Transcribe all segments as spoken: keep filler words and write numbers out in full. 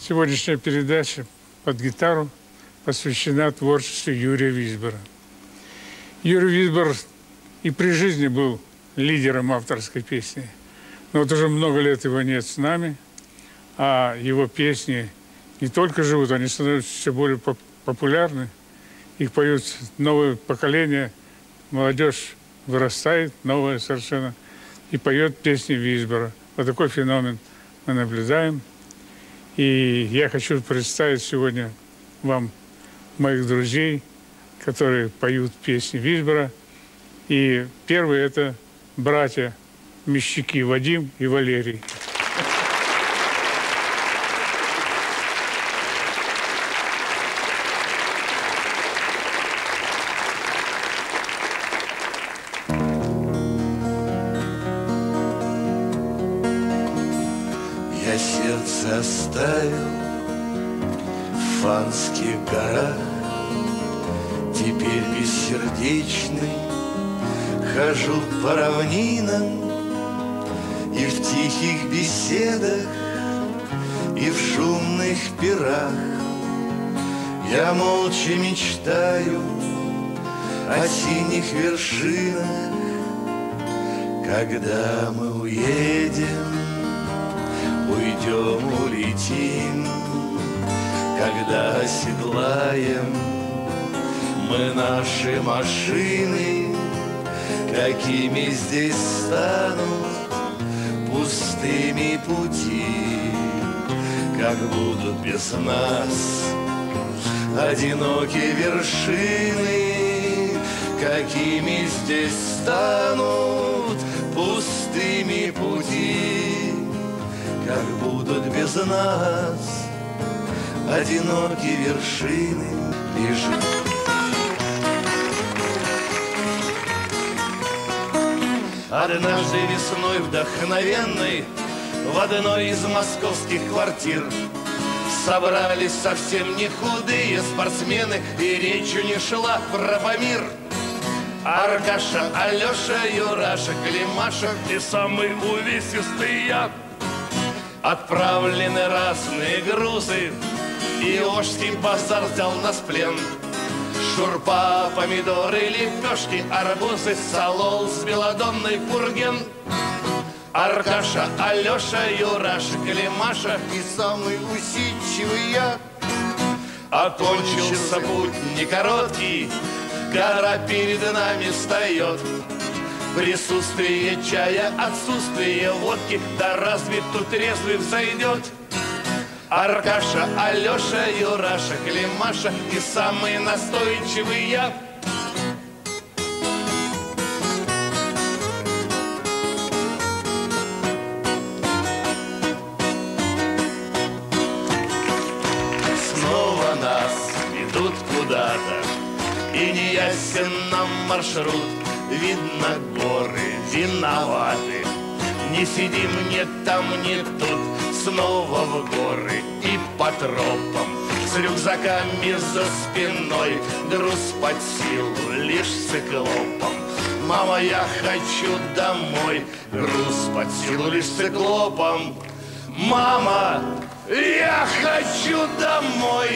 Сегодняшняя передача под гитару посвящена творчеству Юрия Висбора. Юрий Висбор и при жизни был лидером авторской песни. Но вот уже много лет его нет с нами, а его песни не только живут, они становятся все более поп популярны. Их поют новое поколение, молодежь вырастает, новая совершенно, и поет песни Висбора. Вот такой феномен мы наблюдаем. И я хочу представить сегодня вам моих друзей, которые поют песни Висбора. И первые – это братья-мещики Вадим и Валерий. Я сердце оставил в Фанских горах, теперь бессердечный хожу по равнинам, и в тихих беседах, и в шумных пирах я молча мечтаю о синих вершинах. Когда мы уедем, уйдем, улетим, когда оседлаем мы наши машины, какими здесь станут пустыми пути, как будут без нас одинокие вершины, какими здесь станут пустыми пути, как будут без нас одинокие вершины лежат. Однажды весной вдохновенной в одной из московских квартир собрались совсем не худые спортсмены, и речью не шла про Памир. Аркаша, Алеша, Юраша, Климаша и самый увесистый я. Отправлены разные грузы, и Ожский базар взял нас в плен. Шурпа, помидоры, лепешки, арбузы, солол с белодонной пурген. Аркаша, Алеша, Юраша, Климаша и самый усидчивый я. Окончился путь не короткий, гора перед нами встает. Присутствие чая, отсутствие водки, да разве тут трезвый взойдет? Аркаша, Алеша, Юраша, Климаша и самый настойчивый я. Снова нас ведут куда-то, и не ясен нам маршрут. Видно, горы виноваты, не сидим ни там, ни тут. Снова в горы и по тропам, с рюкзаками за спиной, груз под силу лишь циклопом. Мама, я хочу домой, груз под силу лишь циклопом. Мама, я хочу домой.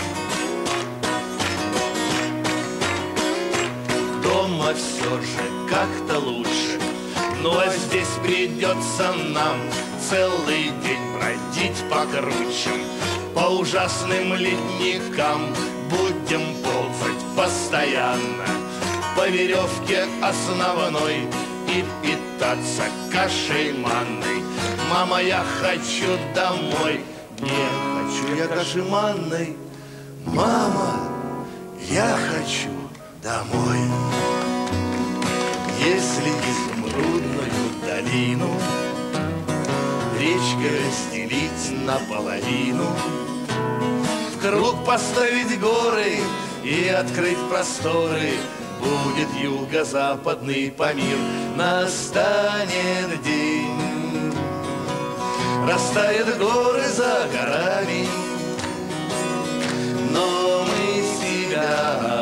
Дома все же как-то лучше, ну а здесь придется нам целый день бродить по кручам, по ужасным ледникам. Будем ползать постоянно по веревке основной и питаться кашей манной. Мама, я хочу домой. Не хочу я каши манной. Мама, я хочу домой. Если изумрудную долину речкой разделить наполовину, в круг поставить горы и открыть просторы, будет юго-западный Памир. Настанет день, растают горы за горами, но мы себя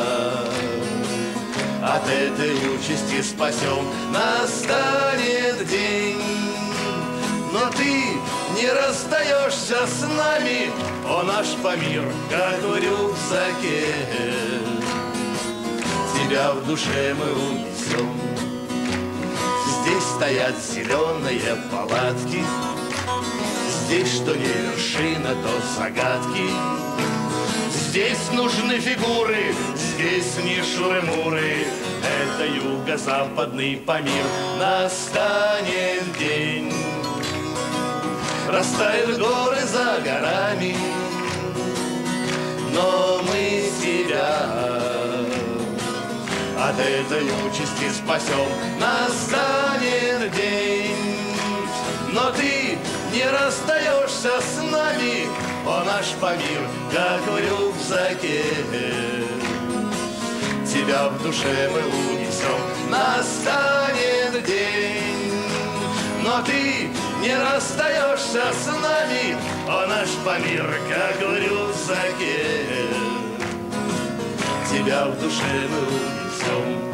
от этой участи спасем. Настанет день, но ты не расстаешься с нами. О, наш Памир, как в рюкзаке, тебя в душе мы унесем. Здесь стоят зеленые палатки, здесь что не вершина, то загадки. Здесь нужны фигуры, здесь не шуры-муры. Это юго-западный Памир. Настанет день, растают горы за горами, но мы тебя от этой участи спасем. Настанет день, но ты не расстаешься с нами. О, наш Памир, как в рюкзаке, тебя в душе мы унесем. Настанет день, но ты не расстаешься с нами. О, наш Памир, как в рюкзаке, тебя в душе мы унесем.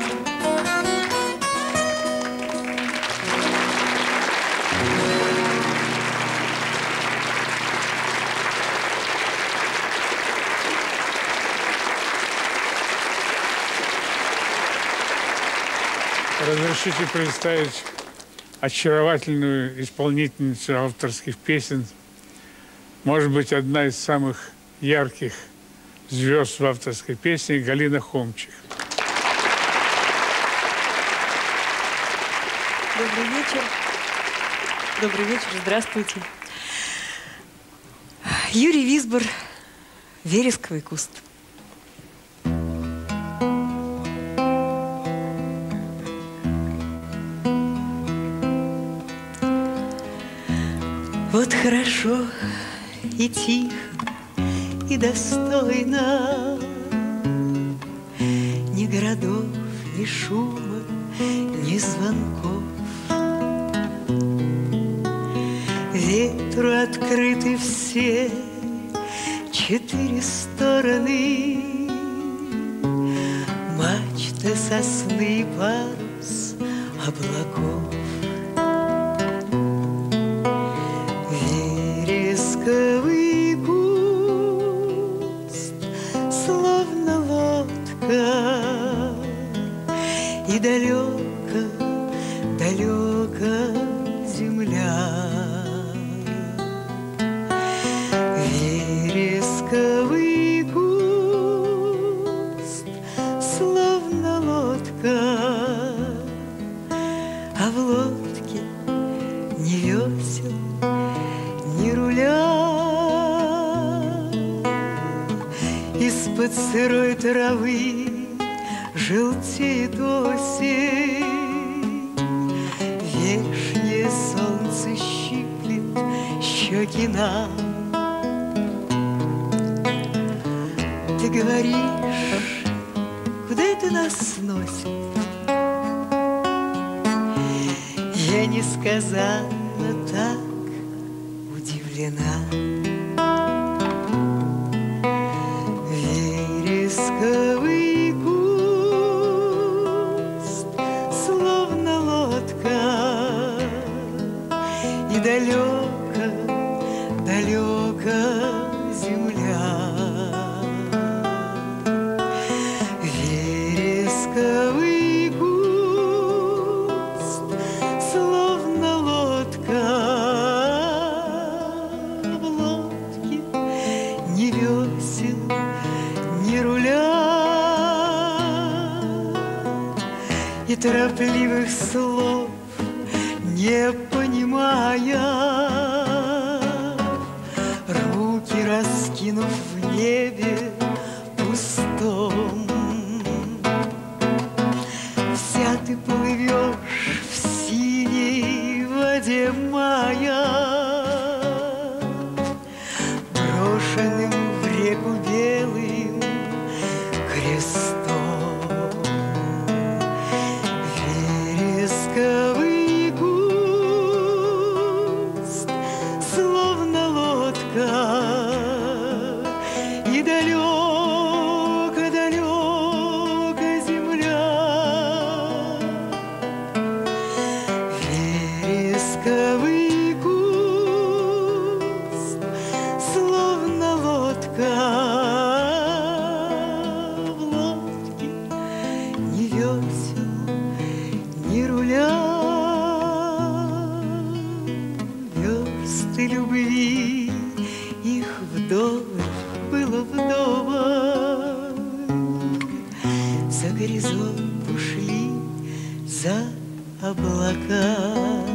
Разрешите представить очаровательную исполнительницу авторских песен, может быть, одна из самых ярких звезд в авторской песне, Галина Хомчих. Добрый вечер. Добрый вечер, здравствуйте. Юрий Висбор, «Вересковый куст». Вот хорошо и тихо, и достойно, ни городов, ни шума, ни звонков. Ветру открыты все четыре стороны, мачта, сосны, парус облаков. Вересковый куст, словно лодка, и далеко, далеко земля. Вересковый куст, словно лодка, а в лодке ни весел, ни руля. Из-под сырой травы желтеет осень, вешнее солнце щиплет щеки нам. Ты говоришь, куда это нас сносит? Я несказанно так удивлена. Вересковый куст, словно лодка, и далеко, далеко земля. Вересковый куст, словно лодка, в лодке ни весел, ни руля. И торопливых слов не понимая, руки раскинув в небе пустом, вся ты плывешь в синей воде мая, брошенным в реку белым крестом. Вересковый куст, словно лодка, и далеко, далеко земля. Вересковый любви, их вдоволь было вдоволь. За горизонт ушли, за облака.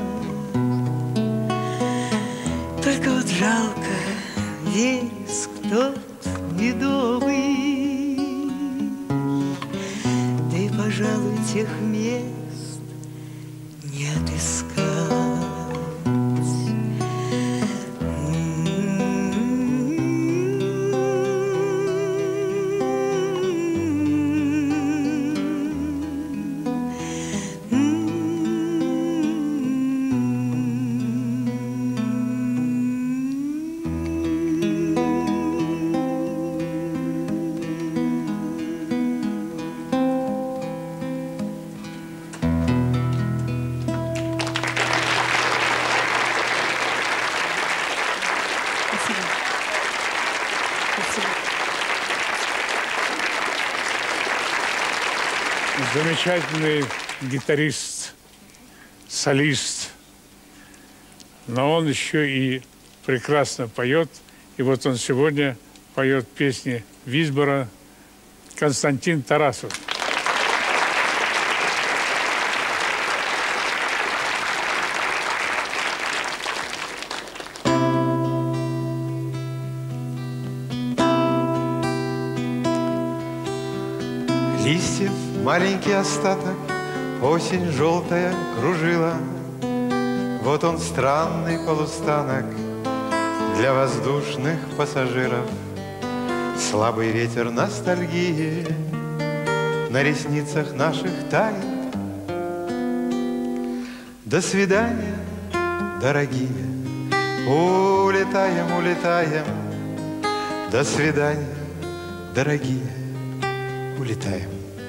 Только вот жалко, вереск тот медовый, да и, пожалуй, тех мест не отыскать. Замечательный гитарист, солист, но он еще и прекрасно поет. И вот он сегодня поет песни Висбора Константин Тарасов. Листьев маленький остаток, осень желтая кружила. Вот он странный полустанок для воздушных пассажиров. Слабый ветер ностальгии на ресницах наших тает. До свидания, дорогие, улетаем, улетаем. До свидания, дорогие, улетаем.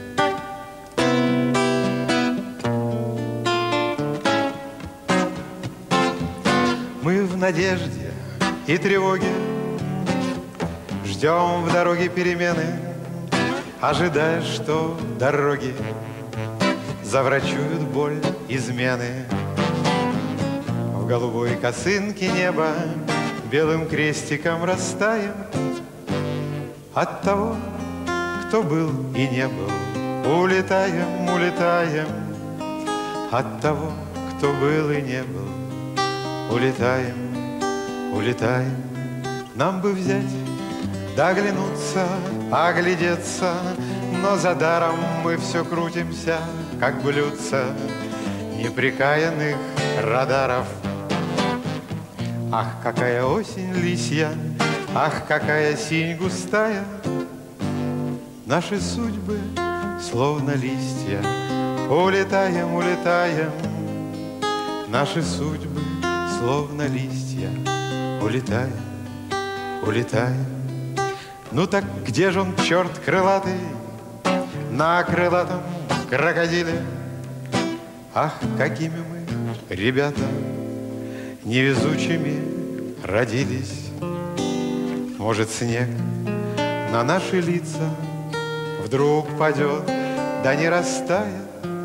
Мы в надежде и тревоге ждем в дороге перемены, ожидая, что дороги заврачуют боль измены. В голубой косынке неба белым крестиком растаем от того, кто был и не был. Улетаем, улетаем от того, кто был и не был. Улетаем, улетаем. Нам бы взять, да оглянуться, оглядеться, но за даром мы все крутимся, как блюдца непрекаянных радаров. Ах, какая осень лисья, ах, какая синь густая. Наши судьбы словно листья. Улетаем, улетаем. Наши судьбы словно листья. Улетаем, улетаем. Ну так где же он, черт крылатый, на крылатом крокодиле? Ах, какими мы, ребята, невезучими родились. Может, снег на наши лица вдруг падет, да не растает.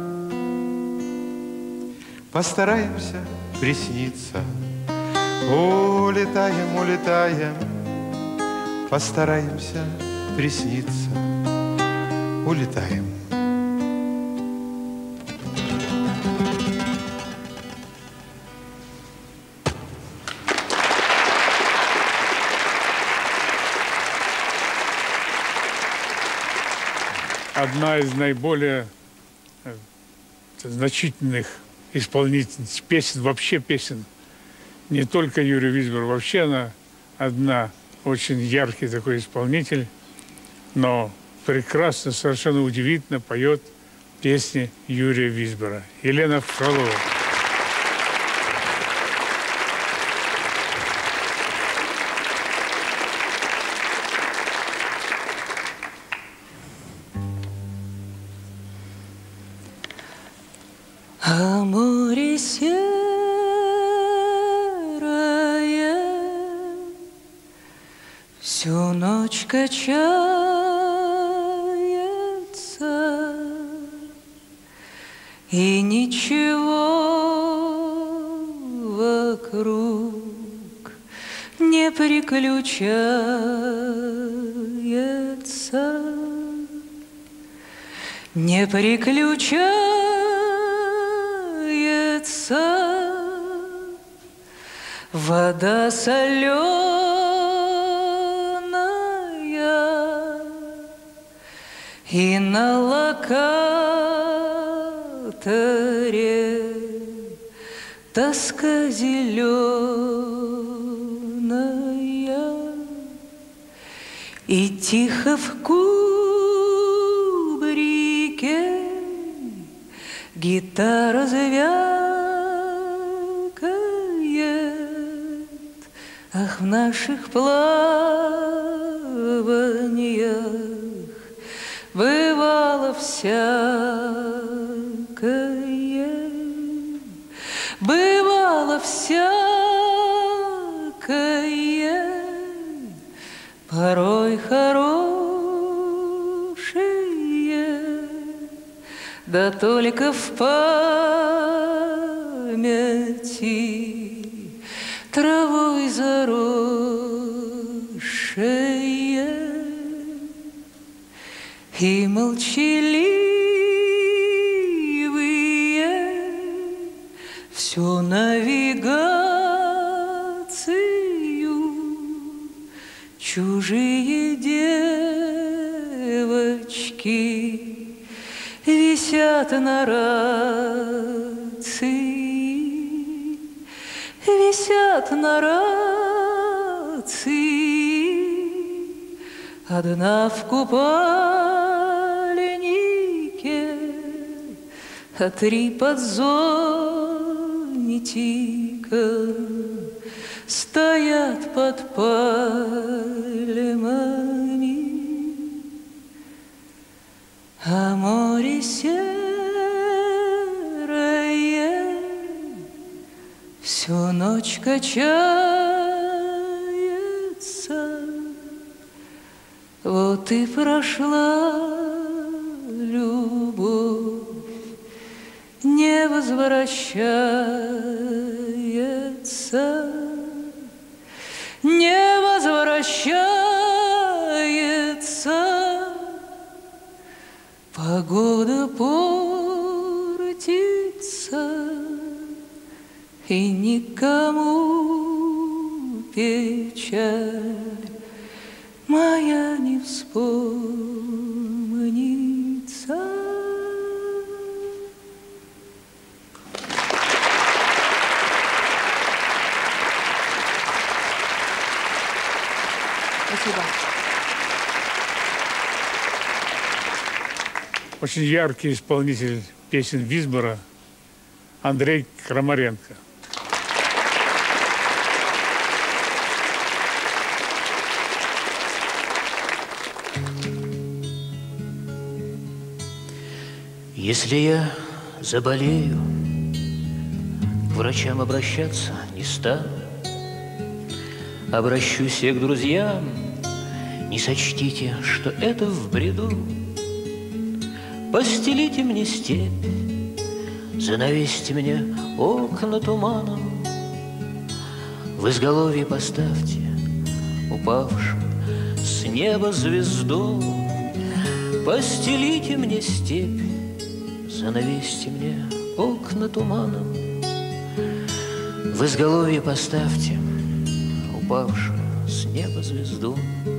Постараемся присниться. Улетаем, улетаем. Постараемся присниться. Улетаем. Одна из наиболее значительных исполнительниц песен, вообще песен, не только Юрий Висбор, вообще она одна, очень яркий такой исполнитель, но прекрасно, совершенно удивительно поет песни Юрия Висбора. Елена Фролова. А море серое всю ночь качается, и ничего вокруг не приключается, не приключается вода соленая, и на локаторе тоска зеленая, и тихо в кубрике гитара звякает. Ах, в наших плаваниях бывало всякое, бывало всякое, порой хорошее, да только в памяти травой заросшее. И молчаливые всю навигацию чужие девочки висят на рации, висят на рации, одна в купальнике, а три под зонтиком стоят под пальмами, а море серое всю ночь качается. Вот и прошла любовь, не возвращается, не возвращается. Погода портится, и никому печаль моя не вспомнится. Спасибо. Очень яркий исполнитель песен Висбора Андрей Крамаренко. Если я заболею, к врачам обращаться не стану. Обращусь я к друзьям, не сочтите, что это в бреду. Постелите мне степь, занавесьте мне окна туманом, в изголовье поставьте упавшую с неба звезду. Постелите мне степь, занавесьте мне окна туманом, в изголовье поставьте упавшую с неба звезду.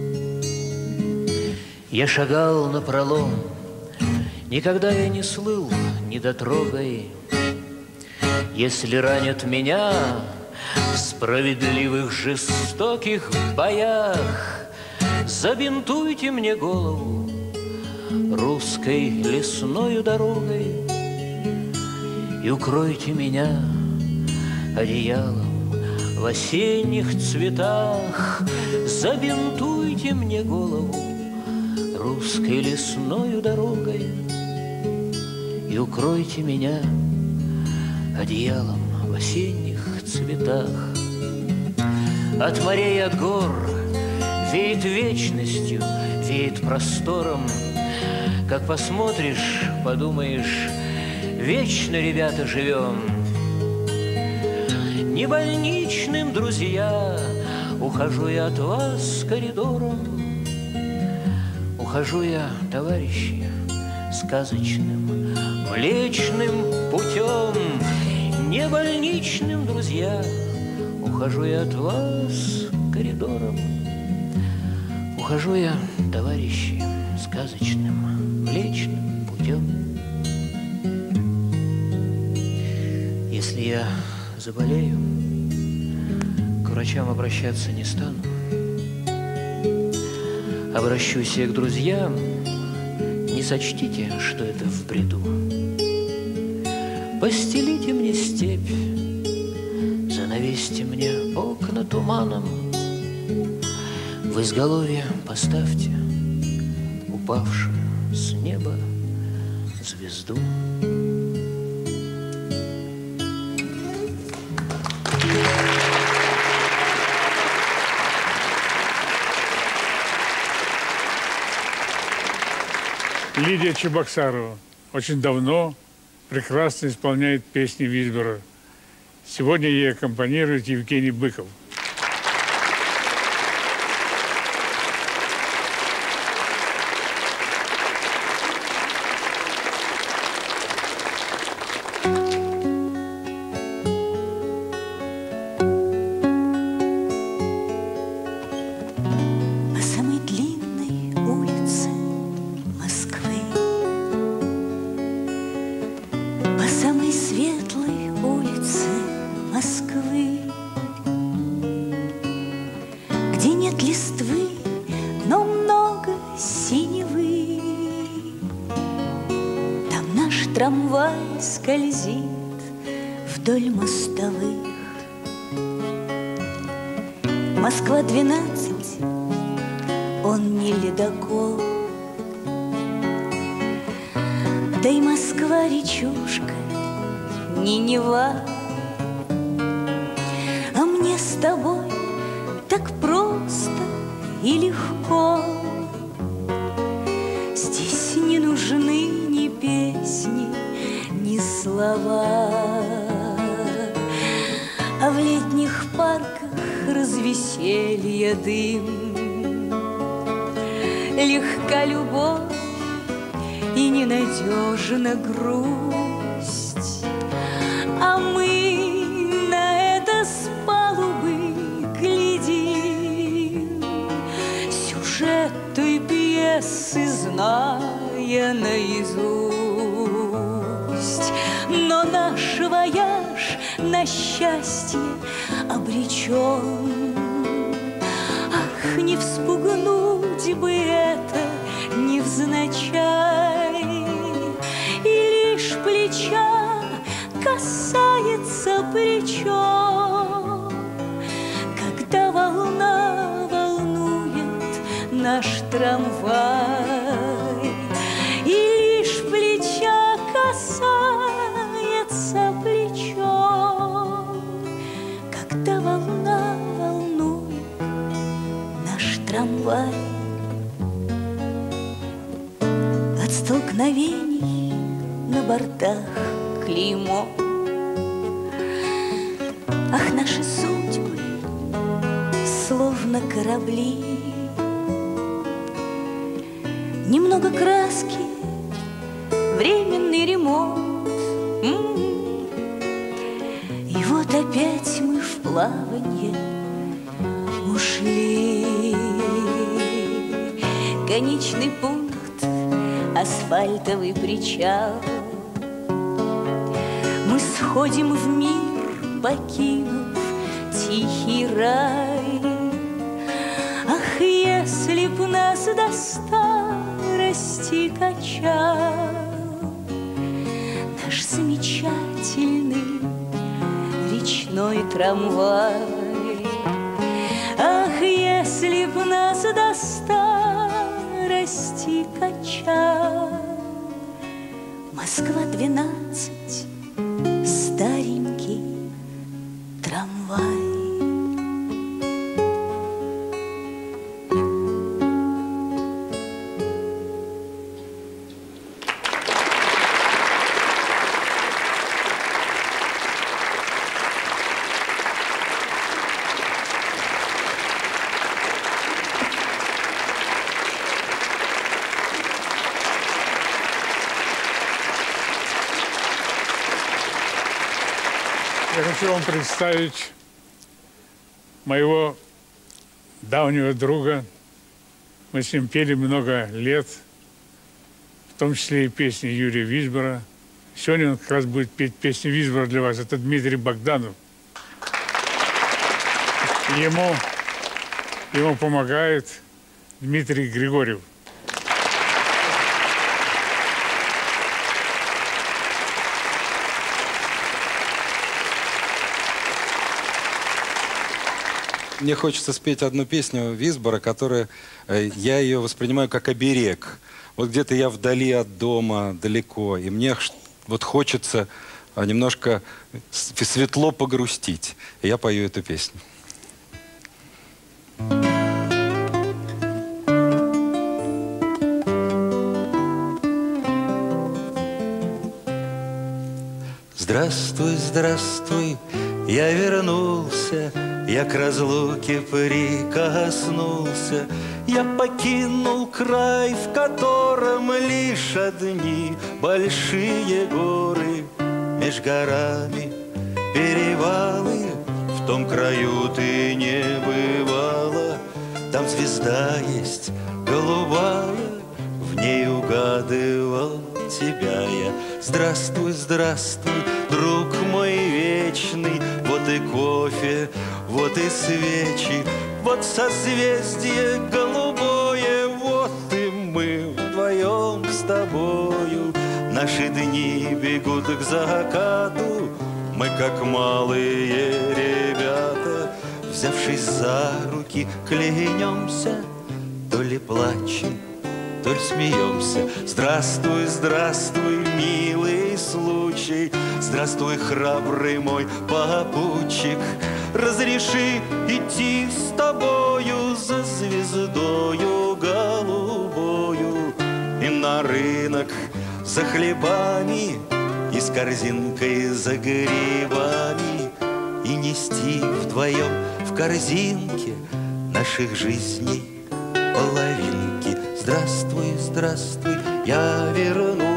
Я шагал напролом, никогда я не слыл недотрогой. Если ранят меня в справедливых жестоких боях, забинтуйте мне голову русской лесною дорогой и укройте меня одеялом в осенних цветах. Забинтуйте мне голову русской лесною дорогой и укройте меня одеялом в осенних цветах. От морей, от гор веет вечностью, веет простором. Как посмотришь, подумаешь, вечно, ребята, живем. Не больничным, друзья, ухожу я от вас коридором, ухожу я, товарищи, сказочным, млечным путем, не больничным, друзья. Ухожу я от вас коридором, ухожу я, товарищи, сказочным, млечным путем. Если я заболею, к врачам обращаться не стану. Обращусь я к друзьям, не сочтите, что это в бреду. Постелите мне степь, занавесьте мне окна туманом, в изголовье поставьте упавшую с неба звезду. Лидия Чебоксарова очень давно прекрасно исполняет песни Висбора. Сегодня ей аккомпанирует Евгений Быков. Трамвай скользит вдоль мостовых. Москва двенадцать, он не ледокол. Да и Москва речушка, не Нева. А мне с тобой так просто и легко. Здесь не нужны ни песни, ни слова, а в летних парках развеселье дым. Легка любовь и ненадежна грусть, а мы на это с палубы глядим, сюжет той пьесы зная наизусть. Но наш вояж на счастье обречен. Ах, не вспугнуть бы это невзначай, и лишь плеча касается плечо, когда волна волнует наш трамвай, и лишь плеча касается плечо, когда волна волнует наш трамвай. От столкновений на бортах клеймо. Ах, наши судьбы словно корабли. Немного краски, временный ремонт. М-м-м. И вот опять мы в плаванье ушли. Конечный пункт — асфальтовый причал. Мы сходим в мир, покинув тихий рай. Ах, если б нас до старости качал наш замечательный речной трамвай. Ах, если б нас до старости качал Москва двенадцать, старенький трамвай. Я хочу вам представить моего давнего друга. Мы с ним пели много лет, в том числе и песни Юрия Висбора. Сегодня он как раз будет петь песни Висбора для вас. Это Дмитрий Богданов. Ему, ему помогает Дмитрий Григорьев. Мне хочется спеть одну песню Висбора, которая, я ее воспринимаю как оберег. Вот где-то я вдали от дома, далеко, и мне вот хочется немножко светло погрустить. И я пою эту песню. Здравствуй, здравствуй, я вернулся, я к разлуке прикоснулся. Я покинул край, в котором лишь одни большие горы. Меж горами перевалы, в том краю ты не бывала. Там звезда есть голубая, в ней угадывал тебя я. Здравствуй, здравствуй, друг мой вечный. Вот и кофе, вот и свечи, вот созвездие голубое, вот и мы вдвоем с тобою. Наши дни бегут к закату, мы как малые ребята, взявшись за руки, клянемся, то ли плачем, то ли смеемся. Здравствуй, здравствуй, милый случай, здравствуй, храбрый мой попутчик. Разреши идти с тобою за звездою голубою и на рынок за хлебами и с корзинкой за грибами, и нести вдвоем в корзинке наших жизней половинки. Здравствуй, здравствуй, я вернулся.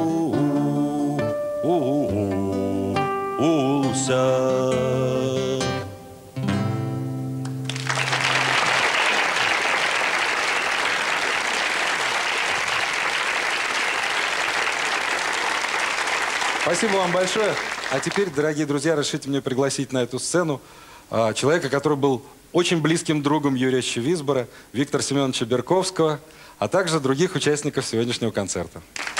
Спасибо вам большое. А теперь, дорогие друзья, разрешите мне пригласить на эту сцену а, человека, который был очень близким другом Юрия Висбора, Виктора Семеновича Берковского, а также других участников сегодняшнего концерта.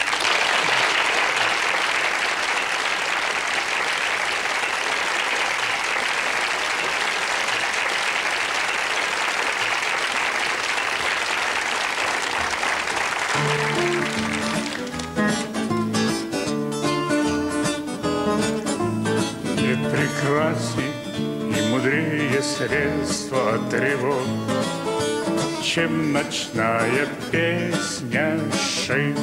Прекрасней и мудрее средства от тревог, чем ночная песня шин.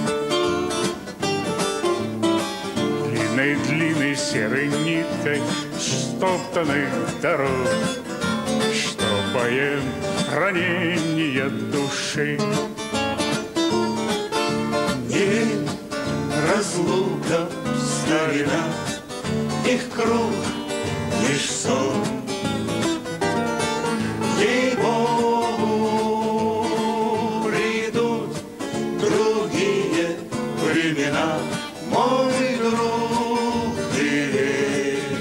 Длинной-длинной серой ниткой стоптанных дорог, что поем ранения души. Не разлука, старина, их круг лишь сон. Ей-богу, придут другие времена, мой друг, ты верь.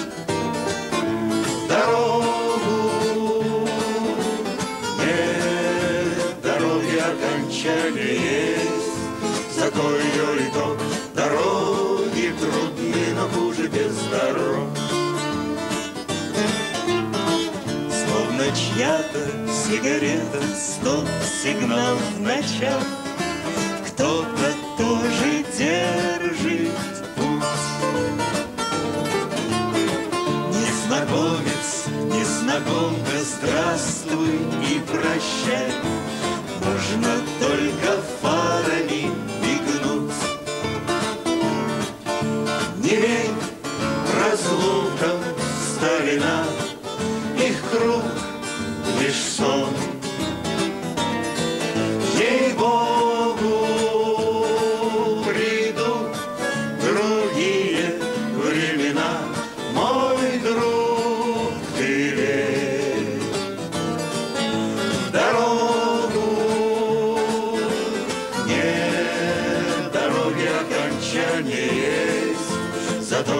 Дорогу нет, дороги окончания есть, зато ее итог. Дороги трудны, но хуже без дорог. Словно чья-то сигарета, стоп-сигнал в ночах. Кто-то тоже держит путь. Незнакомец, незнакомка, здравствуй и прощай. Можно только фарами мигнуть. Не верь разлукам, старина, их круг лишь сон. Ей-богу, придут другие времена, мой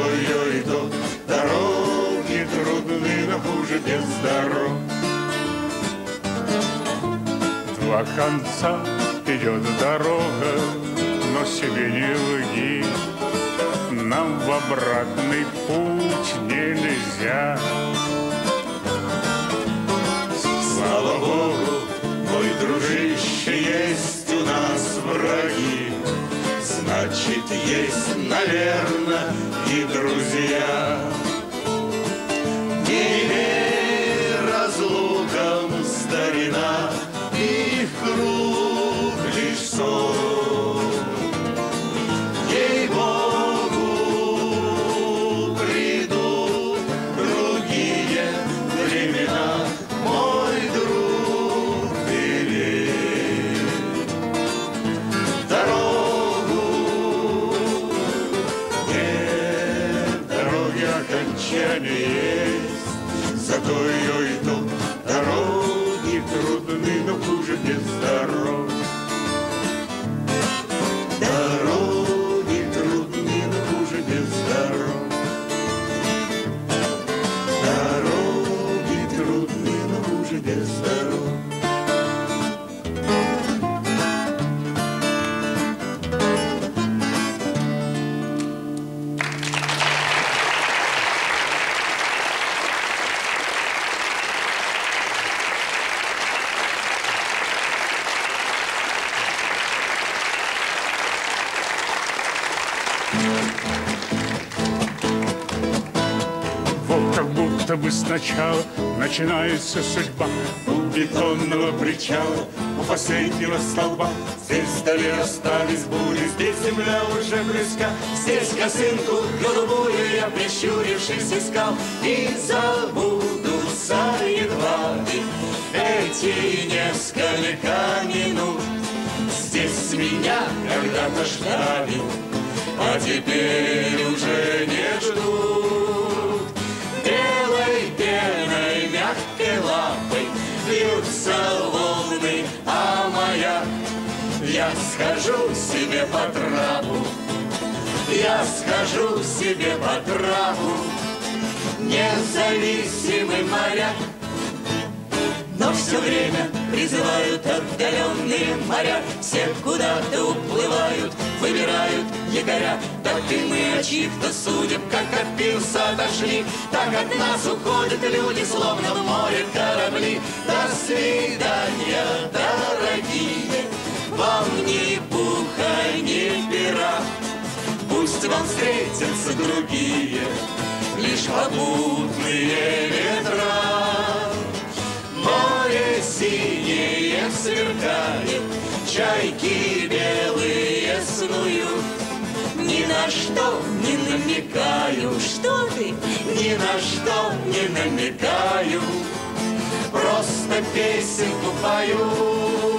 Зато идут дороги трудны, но хуже без дорог. Два конца идет дорога, но себе не лги. Нам в обратный путь нельзя. Слава Богу, мой дружище, есть у нас враги. Значит, есть, наверное, и друзья. Не верь разлукам, старина, их круг лишь сон. Ей-богу, придут другие времена, мой друг, ты верь. Дорогу нет, дороги окончания есть, зато ее идут дороги трудны, но хуже без дорог. Дороги трудны, но хуже без дорог. Дороги трудны, но хуже без дорог. Вот как будто бы сначала начинается судьба. У бетонного причала, у последнего столба. Здесь вдали остались бури, здесь земля уже близка. Здесь косынку голубую я, прищурившись, искал. И забудутся едва ли эти несколько минут. Здесь меня когда-то ждали, а теперь уже не ждут. Белой пеной, мягкой лапой бьются волны, а моя я схожу себе по трапу, я схожу себе по трапу. Независимый моряк, но все время призывают отдаленные моря. Все куда-то уплывают, выбирают якоря. Так и мы от чьих-то судеб, как от пирса отошли. Так от нас уходят люди, словно в море корабли. До свидания, дорогие, вам ни пуха, ни пера. Пусть вам встретятся другие, лишь попутные ветра. Море синее сверкает, чайки белые снуют. Ни на что не намекаю, что ты? Ни на что не намекаю, просто песенку пою.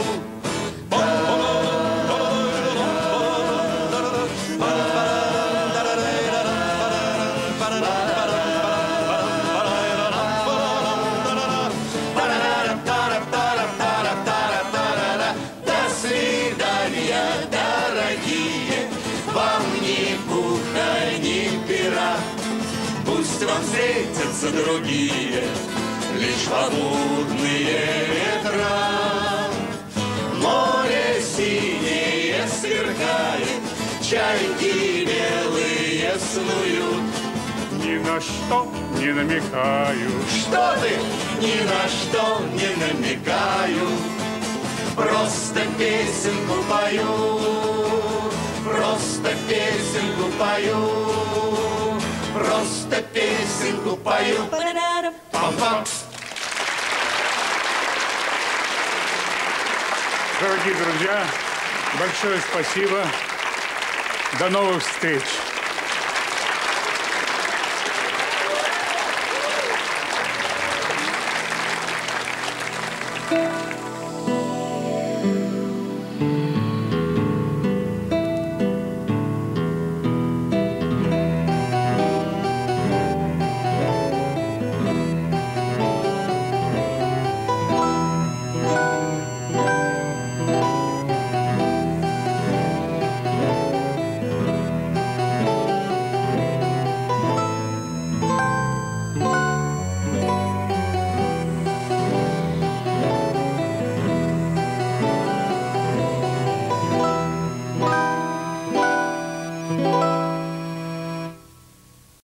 Пусть вам встретятся другие, лишь попутные ветра. Море синее сверкает, чайки белые снуют. Ни на что не намекаю. Что ты? Ни на что не намекаю, просто песенку пою, просто песенку пою. Просто песенку пою. Пам-пам. Дорогие друзья, большое спасибо. До новых встреч.